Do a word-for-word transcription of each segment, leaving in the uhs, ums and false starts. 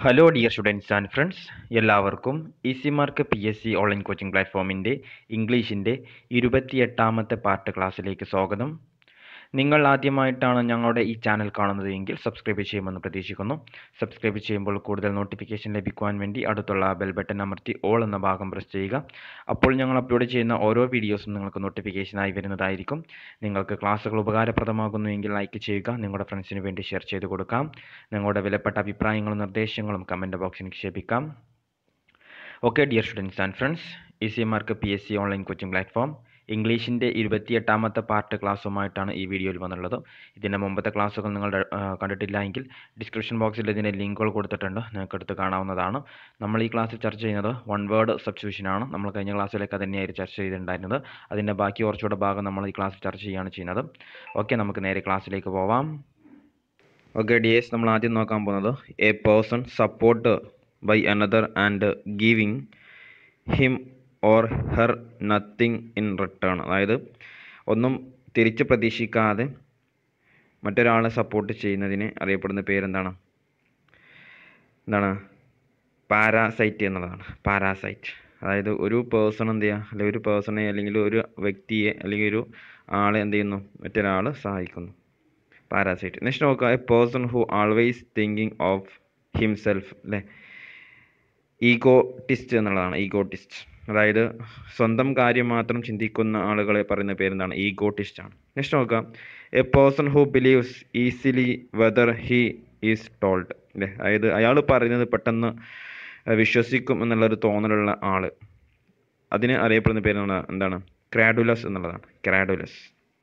Hello dear students and friends, എല്ലാവർക്കും easy mark P S C online coaching പ്ലാറ്റ്ഫോമിൻ്റെ ഇംഗ്ലീഷിൻ്റെ ഇരുപത്തിയെട്ടാമത്തെ പാർട്ട് ക്ലാസ്സിലേക്ക് സ്വാഗതം. നിങ്ങൾ ആദ്യമായിട്ടാണ് ഞങ്ങളുടെ ഈ ചാനൽ കാണുന്നത് എങ്കിൽ സബ്സ്ക്രൈബ് ചെയ്യുമെന്ന് പ്രതീക്ഷിക്കുന്നു. സബ്സ്ക്രൈബ് ചെയ്യുമ്പോൾ കൂടുതൽ നോട്ടിഫിക്കേഷൻ ലഭിക്കുവാൻ വേണ്ടി അടുത്തുള്ള ബെൽ ബട്ടൺ അമർത്തി ഓൾ എന്ന ഭാഗം പ്രസ് ചെയ്യുക. അപ്പോൾ ഞങ്ങൾ അപ്ലോഡ് ചെയ്യുന്ന ഓരോ വീഡിയോസും നിങ്ങൾക്ക് നോട്ടിഫിക്കേഷനായി വരുന്നതായിരിക്കും. നിങ്ങൾക്ക് ക്ലാസ്സുകൾ ഉപകാരപ്രദമാകുന്നുവെങ്കിൽ ലൈക്ക് ചെയ്യുക, നിങ്ങളുടെ ഫ്രണ്ട്സിന് വേണ്ടി ഷെയർ ചെയ്ത് കൊടുക്കാം. നിങ്ങളുടെ വിലപ്പെട്ട അഭിപ്രായങ്ങളും നിർദ്ദേശങ്ങളും കമൻറ്റ് ബോക്സിൽ നിക്ഷേപിക്കാം. Okay dear students and friends, easy mark P S C online coaching platform ഇംഗ്ലീഷിൻ്റെ ഇരുപത്തിയെട്ടാമത്തെ പാർട്ട് ക്ലാസ്സുമായിട്ടാണ് ഈ വീഡിയോയിൽ വന്നുള്ളത്. ഇതിൻ്റെ മുമ്പത്തെ ക്ലാസ്സുകൾ നിങ്ങൾ കണ്ടിട്ടില്ല എങ്കിൽ ഡിസ്ക്രിപ്ഷൻ ബോക്സിൽ ഇതിൻ്റെ ലിങ്കുകൾ കൊടുത്തിട്ടുണ്ട്, നിങ്ങൾക്ക് എടുത്ത് കാണാവുന്നതാണ്. നമ്മൾ ഈ ക്ലാസ്സിൽ ചർച്ച ചെയ്യുന്നത് വൺ വേർഡ് സബ്സ്റ്റിറ്റ്യൂഷനാണ്. നമ്മൾ കഴിഞ്ഞ ക്ലാസ്സിലൊക്കെ തന്നെയായിരുന്നു ചർച്ച ചെയ്തിട്ടുണ്ടായിരുന്നത്. അതിൻ്റെ ബാക്കി കുറച്ചുകൂടെ ഭാഗം നമ്മൾ ഈ ക്ലാസ്സിൽ ചർച്ച ചെയ്യുകയാണ് ചെയ്യുന്നത്. ഓക്കെ, നമുക്ക് നേരെ ക്ലാസ്സിലേക്ക് പോവാം. ഓക്കെ ഡിയേഴ്സ്, നമ്മൾ ആദ്യം നോക്കാൻ പോകുന്നത് a person support by another and giving him or her nothing in return. അതായത് ഒന്നും തിരിച്ച് പ്രതീക്ഷിക്കാതെ മറ്റൊരാളെ സപ്പോർട്ട് ചെയ്യുന്നതിന് അറിയപ്പെടുന്ന പേരെന്താണ്? എന്താണ്? പാരാസൈറ്റ് എന്നുള്ളതാണ്. പാരാസൈറ്റ് അതായത് ഒരു പേഴ്സൺ എന്ത് ചെയ്യുക, അല്ലെങ്കിൽ ഒരു പേഴ്സണെ അല്ലെങ്കിൽ ഒരു വ്യക്തിയെ അല്ലെങ്കിൽ ഒരു ആളെ എന്ത് ചെയ്യുന്നു, മറ്റൊരാൾ സഹായിക്കുന്നു. പാരാസൈറ്റ്. നെക്സ്റ്റ് നോക്കുക, a person who always thinking of himself, അല്ലേ? ഈഗോട്ടിസ്റ്റ് എന്നുള്ളതാണ്. ഈഗോട്ടിസ്റ്റ് അതായത് സ്വന്തം കാര്യം മാത്രം ചിന്തിക്കുന്ന ആളുകളെ പറയുന്ന പേരെന്താണ്? ഈഗോട്ടിസ്റ്റ് ആണ്. നെക്സ്റ്റ് നോക്കാം, a person who believes easily whether he is told, അല്ലേ? അതായത് അയാൾ പറയുന്നത് പെട്ടെന്ന് വിശ്വസിക്കും എന്നുള്ളൊരു തോന്നലുള്ള ആൾ, അതിന് അറിയപ്പെടുന്ന പേരാണ് എന്താണ്? ക്രാഡുലസ് എന്നുള്ളതാണ്. ക്രാഡുലസ്.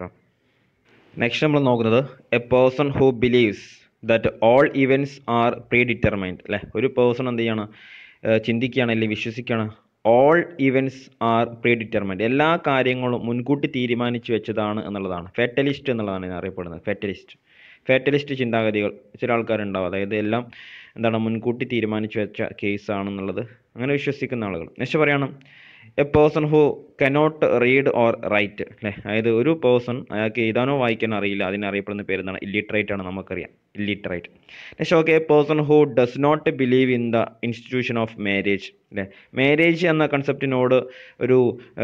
നെക്സ്റ്റ് നമ്മൾ നോക്കുന്നത് a person who believes that all events are predetermined, അല്ലേ? ഒരു പേഴ്സൺ എന്ത് ചെയ്യാണ്, ചിന്തിക്കുകയാണ് അല്ലെങ്കിൽ വിശ്വസിക്കുകയാണ് all events are predetermined, എല്ലാ കാര്യങ്ങളും മുൻകൂട്ടി തീരുമാനിച്ചു വെച്ചതാണ് എന്നുള്ളതാണ്. ഫാറ്റലിസ്റ്റ് എന്നുള്ളതാണ് ഇതിനെ അറിയപ്പെടുന്നത്. ഫാറ്റലിസ്റ്റ് ഫാറ്റലിസ്റ്റ് ചിന്താഗതികൾ ചില ആൾക്കാരുണ്ടാവും. അതായത് എല്ലാം എന്താണ്, മുൻകൂട്ടി തീരുമാനിച്ചു വെച്ച കേസാണെന്നുള്ളത് അങ്ങനെ വിശ്വസിക്കുന്ന ആളുകൾ. നെക്സ്റ്റ് പറയണം, a person who cannot read or write, അല്ലേ? അതായത് ഒരു പേഴ്സൺ അയാൾക്ക് എഴുതാനോ വായിക്കാനോ അറിയില്ല, അതിനറിയപ്പെടുന്ന പേരെന്താണ്? ഇല്ലിറ്ററേറ്റ് ആണ്. നമുക്കറിയാം illiterate. Next okay, a person who does not believe in the institution of marriage, അല്ലേ? മാരേജ് എന്ന കൺസെപ്റ്റിനോട് ഒരു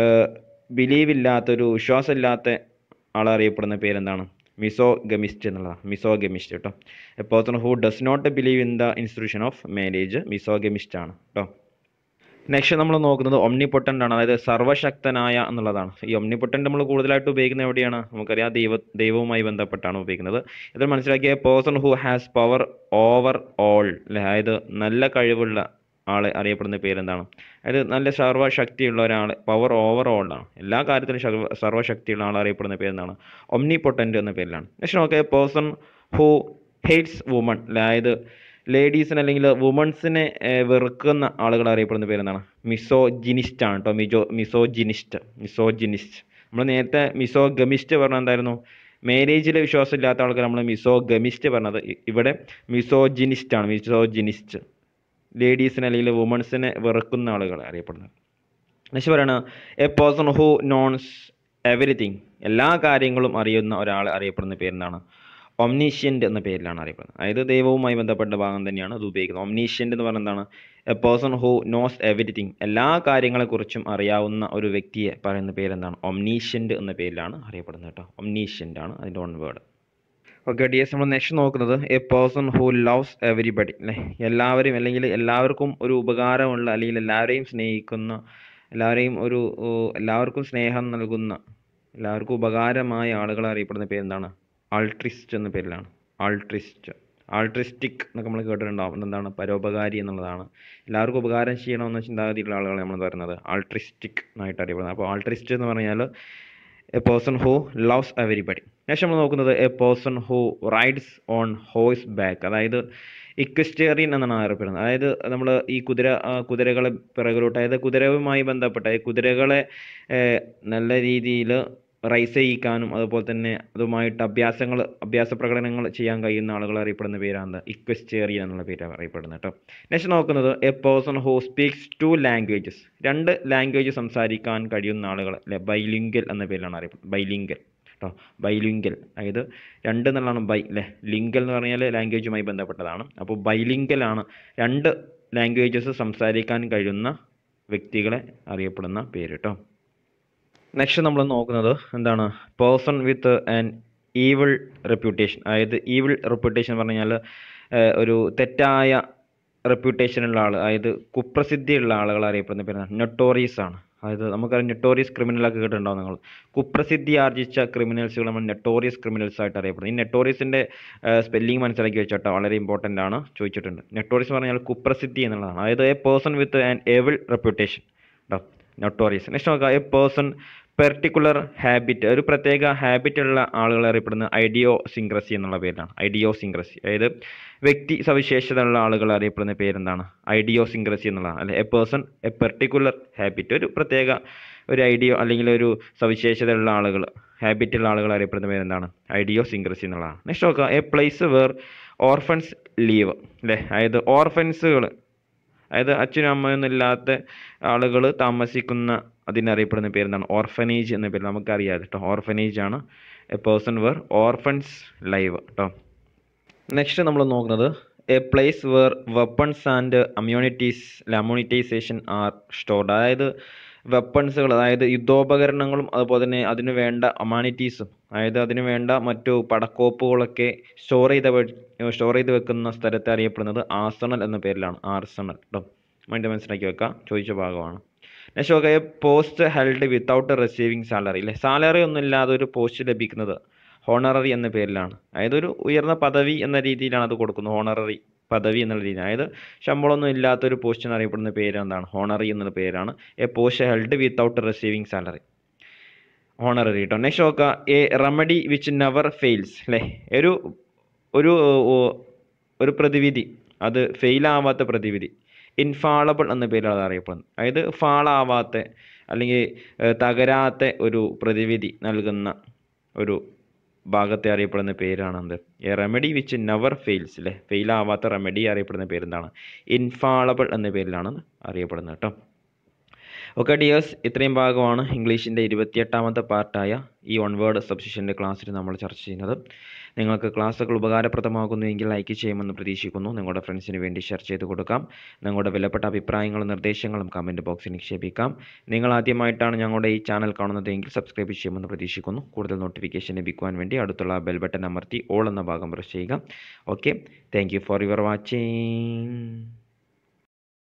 ബിലീവ് ഇല്ലാത്ത, ഒരു വിശ്വാസമില്ലാത്ത ആളറിയപ്പെടുന്ന പേരെന്താണ്? മിസോഗമിസ്റ്റ് എന്നുള്ളതാണ്. മിസോഗമിസ്റ്റ് കേട്ടോ. A person who does not believe in the institution of marriage misogamist ആണ് കേട്ടോ. നെക്സ്റ്റ് നമ്മൾ നോക്കുന്നത് ഒംനിപൊട്ടൻ്റ് ആണ്, അതായത് സർവശക്തനായ എന്നുള്ളതാണ്. ഈ ഒംനിപൊട്ടൻ്റ് നമ്മൾ കൂടുതലായിട്ട് ഉപയോഗിക്കുന്നത് എവിടെയാണ്? നമുക്കറിയാം, ദൈവ ദൈവവുമായി ബന്ധപ്പെട്ടാണ് ഉപയോഗിക്കുന്നത്. ഇത് മനസ്സിലാക്കിയ person who has power over all, അല്ലേ? അതായത് നല്ല കഴിവുള്ള ആളെ അറിയപ്പെടുന്ന പേരെന്താണ്? അതായത് നല്ല സർവശക്തിയുള്ള ഒരാൾ, പവർ ഓവർ ഓൾ ആണ്, എല്ലാ കാര്യത്തിലും സർവ സർവശക്തിയുള്ള ആൾ അറിയപ്പെടുന്ന പേരെന്താണ്? ഒംനിപൊട്ടൻ്റ് എന്ന പേരിലാണ്. നെക്സ്റ്റ് നോക്കിയ പേഴ്സൺ ഹു ഹെയ്റ്റ്സ് വുമൺ, അതായത് ലേഡീസിന് അല്ലെങ്കിൽ വുമൺസിനെ വെറുക്കുന്ന ആളുകൾ അറിയപ്പെടുന്ന പേരെന്താണ്? മിസോജിനിസ്റ്റ് ആണ് കേട്ടോ. മിജോ മിസോജിനിസ്റ്റ് മിസോജിനിസ്റ്റ് നമ്മൾ നേരത്തെ മിസോഗമിസ്റ്റ് പറഞ്ഞാൽ എന്തായിരുന്നു? മാരേജിൽ വിശ്വാസമില്ലാത്ത ആൾക്കാർ നമ്മൾ മിസോഗമിസ്റ്റ് പറഞ്ഞത്. ഇവിടെ മിസോജിനിസ്റ്റ് ആണ്. മിസോജിനിസ്റ്റ് ലേഡീസിനെ അല്ലെങ്കിൽ വുമൺസിനെ വെറുക്കുന്ന ആളുകൾ അറിയപ്പെടുന്നത്. നെക്സ്റ്റ് പറയണ a person who knows everything, എല്ലാ കാര്യങ്ങളും അറിയുന്ന ഒരാൾ അറിയപ്പെടുന്ന പേരെന്താണ്? ഒംനീഷ്യൻ്റ് എന്ന പേരിലാണ് അറിയപ്പെടുന്നത്. അതായത് ദൈവവുമായി ബന്ധപ്പെട്ട ഭാഗം തന്നെയാണ് അത് ഉപയോഗിക്കുന്നത്. ഒംനീഷ്യൻ്റ് എന്ന് പറയുന്നത് എന്താണ്? A person who knows everything, എല്ലാ കാര്യങ്ങളെക്കുറിച്ചും അറിയാവുന്ന ഒരു വ്യക്തിയെ പറയുന്ന പേരെന്താണ്? ഒംനീഷ്യൻ്റ് എന്ന പേരിലാണ് അറിയപ്പെടുന്നത് കേട്ടോ. ഒംനീഷ്യൻ്റ് ആണ് അതിൻ്റെ വൺ വേർഡ്. ഓക്കെ ഡിയേഴ്സ്, നമ്മൾ നെക്സ്റ്റ് നോക്കുന്നത് a person who loves everybody, അല്ലേ? എല്ലാവരും അല്ലെങ്കിൽ എല്ലാവർക്കും ഒരു ഉപകാരമുള്ള അല്ലെങ്കിൽ എല്ലാവരെയും സ്നേഹിക്കുന്ന, എല്ലാവരെയും ഒരു എല്ലാവർക്കും സ്നേഹം നൽകുന്ന, എല്ലാവർക്കും ഉപകാരമായ ആളുകളെ അറിയപ്പെടുന്ന പേരെന്താണ്? ആൾട്രിസ്റ്റ് എന്ന പേരിലാണ്. ആൾട്രിസ്റ്റ് ആൾട്രിസ്റ്റിക് എന്നൊക്കെ നമ്മൾ കേട്ടിട്ടുണ്ടാവും. എന്താണ്? പരോപകാരി എന്നുള്ളതാണ്. എല്ലാവർക്കും ഉപകാരം ചെയ്യണമെന്ന ചിന്താഗതിയുള്ള ആളുകളെ നമ്മൾ പറയുന്നത് ആൾട്രിസ്റ്റിക് എന്നായിട്ട് അറിയപ്പെടുന്നത്. അപ്പോൾ ആൾട്രിസ്റ്റ് എന്ന് പറഞ്ഞാൽ a person who loves everybody. Next നമ്മൾ നോക്കുന്നത് a person who rides on horse back, അതായത് ഇക്വസ്റ്റേറിയൻ എന്നാണ് അറിയപ്പെടുന്നത്. അതായത് നമ്മൾ ഈ കുതിര കുതിരകളെ പിറകിലോട്ട്, അതായത് കുതിരവുമായി ബന്ധപ്പെട്ട കുതിരകളെ നല്ല രീതിയിൽ റൈസ് ചെയ്യിക്കാനും അതുപോലെ തന്നെ അതുമായിട്ട് അഭ്യാസങ്ങൾ അഭ്യാസ പ്രകടനങ്ങൾ ചെയ്യാൻ കഴിയുന്ന ആളുകൾ അറിയപ്പെടുന്ന പേരാണ് ഇക്വസ്റ്റേറിയൻ എന്നുള്ള പേര് അറിയപ്പെടുന്നത് കേട്ടോ. നെക്സ്റ്റ് നോക്കുന്നത് a person who speaks two languages, രണ്ട് ലാംഗ്വേജ് സംസാരിക്കാൻ കഴിയുന്ന ആളുകൾ, അല്ലെ? ബൈലിംഗൽ എന്ന പേരിലാണ് അറിയപ്പെടുന്നത്. ബൈലിംഗൽ കേട്ടോ. ബൈലിംഗൽ അതായത് രണ്ട് എന്നുള്ളതാണ് ബൈ അല്ലേ. ലിംഗൽ എന്ന് പറഞ്ഞാൽ ലാംഗ്വേജുമായി ബന്ധപ്പെട്ടതാണ്. അപ്പോൾ ബൈലിംഗലാണ് രണ്ട് ലാംഗ്വേജസ് സംസാരിക്കാൻ കഴിയുന്ന വ്യക്തികളെ അറിയപ്പെടുന്ന പേര് കേട്ടോ. നെക്സ്റ്റ് നമ്മൾ നോക്കുന്നത് എന്താണ്, person with an evil reputation. അതായത് ഈവിൾ റെപ്യൂട്ടേഷൻ എന്ന് പറഞ്ഞു കഴിഞ്ഞാൽ ഒരു തെറ്റായ റെപ്യൂട്ടേഷനുള്ള ആൾ, അതായത് കുപ്രസിദ്ധിയുള്ള ആളുകൾ അറിയപ്പെടുന്ന പേരാണ് നൊട്ടോറിയസ് ആണ്. അതായത് നമുക്കറിയാം നൊട്ടോറിയസ് ക്രിമിനലൊക്കെ കേട്ടിട്ടുണ്ടാവും നിങ്ങൾ. കുപ്രസിദ്ധി ആർജിച്ച ക്രിമിനൽസുകൾ നമ്മൾ നൊട്ടോറിയസ് ക്രിമിനൽസ് ആയിട്ട് അറിയപ്പെടുന്നു. ഈ നൊട്ടോറിയസിൻ്റെ സ്പെല്ലിംഗ് മനസ്സിലാക്കി വെച്ചോട്ടോ, വളരെ ഇമ്പോർട്ടൻ്റ് ആണ്, ചോദിച്ചിട്ടുണ്ട്. നൊട്ടോറിയസ് എന്ന് പറഞ്ഞാൽ കുപ്രസിദ്ധി എന്നുള്ളതാണ്. അതായത് a person with an evil reputation കേട്ടോ, നൊട്ടോറിയസ്. നെക്സ്റ്റ് നോക്കുക, എ പേഴ്സൺ പെർട്ടിക്കുലർ ഹാബിറ്റ്, ഒരു പ്രത്യേക ഹാബിറ്റ് ഉള്ള ആളുകൾ അറിയപ്പെടുന്ന ഐഡിയോസിൻക്രസി എന്നുള്ള പേരിലാണ്. ഐഡിയോസിൻക്രസി അതായത് വ്യക്തി സവിശേഷത ഉള്ള ആളുകൾ അറിയപ്പെടുന്ന പേരെന്താണ്, ഐഡിയോസിൻക്രസി എന്നുള്ളതാണ്. അല്ലെ a person a particular habit, ഒരു പ്രത്യേക ഒരു ഐഡിയോ അല്ലെങ്കിൽ ഒരു സവിശേഷത ഉള്ള ആളുകൾ, ഹാബിറ്റ് ഉള്ള ആളുകൾ അറിയപ്പെടുന്ന പേരെന്താണ്, ഐഡിയോസിൻക്രസി എന്നുള്ളതാണ്. നെക്സ്റ്റ് നോക്കുക, a place where orphans live അല്ലേ. അതായത് ഓർഫൻസുകൾ, അതായത് അച്ഛനും അമ്മയൊന്നും ഇല്ലാത്ത ആളുകൾ താമസിക്കുന്ന അതിനറിയപ്പെടുന്ന പേരെന്താണ്, ഓർഫനേജ് എന്ന പേര് നമുക്കറിയാം കേട്ടോ. ഓർഫനേജ് ആണ് a person where orphans live കേട്ടോ. നെക്സ്റ്റ് നമ്മൾ നോക്കുന്നത് a place where weapons and ammunities ammunitization are stored. അതായത് വെപ്പൺസുകൾ, അതായത് യുദ്ധോപകരണങ്ങളും അതുപോലെ തന്നെ അതിന് വേണ്ട അമ്യൂണിറ്റീസും, അതായത് അതിന് വേണ്ട മറ്റു പടക്കോപ്പുകളൊക്കെ സ്റ്റോർ ചെയ്ത് സ്റ്റോർ ചെയ്ത് വെക്കുന്ന സ്ഥലത്തെ അറിയപ്പെടുന്നത് ആർസണൽ എന്ന പേരിലാണ്. ആർസണൽ കേട്ടോ, മൈൻഡ് മനസ്സിലാക്കി വെക്കാം, ചോദിച്ച ഭാഗമാണ്. നെക്സ്റ്റ് നോക്കുക, post held without receiving salary അല്ലേ. സാലറി ഒന്നും ഇല്ലാതെ ഒരു പോസ്റ്റ് ലഭിക്കുന്നത് ഹോണററി എന്ന പേരിലാണ്. അതായത് ഒരു ഉയർന്ന പദവി എന്ന രീതിയിലാണ് അത് കൊടുക്കുന്നത്, ഹോണററി പദവി എന്നുള്ള രീതി. അതായത് ശമ്പളമൊന്നും ഇല്ലാത്തൊരു പോസ്റ്റ് എന്നറിയപ്പെടുന്ന പേര് എന്താണ്, ഹോണറി എന്നുള്ള പേരാണ്. A post held without receiving salary, honorary കേട്ടോ. നെക്സ്റ്റ് നോക്കുക, a remedy which never fails അല്ലേ. ഒരു ഒരു ഒരു പ്രതിവിധി, അത് ഫെയിലാവാത്ത പ്രതിവിധി, ഇൻഫാളബിൾ എന്ന പേരിലാണ് അത് അറിയപ്പെടുന്നത്. അതായത് ഫാളാവാത്ത അല്ലെങ്കിൽ തകരാത്ത ഒരു പ്രതിവിധി നൽകുന്ന ഒരു ഭാഗത്തെ അറിയപ്പെടുന്ന പേരാണ് എന്ത്, a remedy which never fails അല്ലേ. ഫെയിലാവാത്ത റെമഡി അറിയപ്പെടുന്ന പേരെന്താണ്, ഇൻഫാളബിൾ എന്ന പേരിലാണ് അറിയപ്പെടുന്നത് കേട്ടോ. ഓക്കെ ഡിയേഴ്സ്, ഇത്രയും ഭാഗമാണ് ഇംഗ്ലീഷിൻ്റെ ഇരുപത്തിയെട്ടാമത്തെ പാർട്ടായ ഈ വൺ വേർഡ് സബ്സ്റ്റിറ്റ്യൂഷൻ്റെ ക്ലാസ്സിൽ നമ്മൾ ചർച്ച ചെയ്യുന്നത്. നിങ്ങൾക്ക് ക്ലാസ്സുകൾ ഉപകാരപ്രദമാകുന്നുവെങ്കിൽ ലൈക്ക് ചെയ്യുമെന്ന് പ്രതീക്ഷിക്കുന്നു. നിങ്ങളുടെ ഫ്രണ്ട്സിന് വേണ്ടി ഷെയർ ചെയ്ത് കൊടുക്കാം. നിങ്ങളുടെ വിലപ്പെട്ട അഭിപ്രായങ്ങളും നിർദ്ദേശങ്ങളും കമൻറ്റ് ബോക്സിൽ നിക്ഷേപിക്കാം. നിങ്ങൾ ആദ്യമായിട്ടാണ് ഞങ്ങളുടെ ഈ ചാനൽ കാണുന്നതെങ്കിൽ സബ്സ്ക്രൈബ് ചെയ്യുമെന്ന് പ്രതീക്ഷിക്കുന്നു. കൂടുതൽ നോട്ടിഫിക്കേഷൻ ലഭിക്കുവാൻ വേണ്ടി അടുത്തുള്ള ബെൽ ബട്ടൺ അമർത്തി ഓൾ എന്ന ഭാഗം പ്രസ് ചെയ്യുക. Okay, thank you for your watching.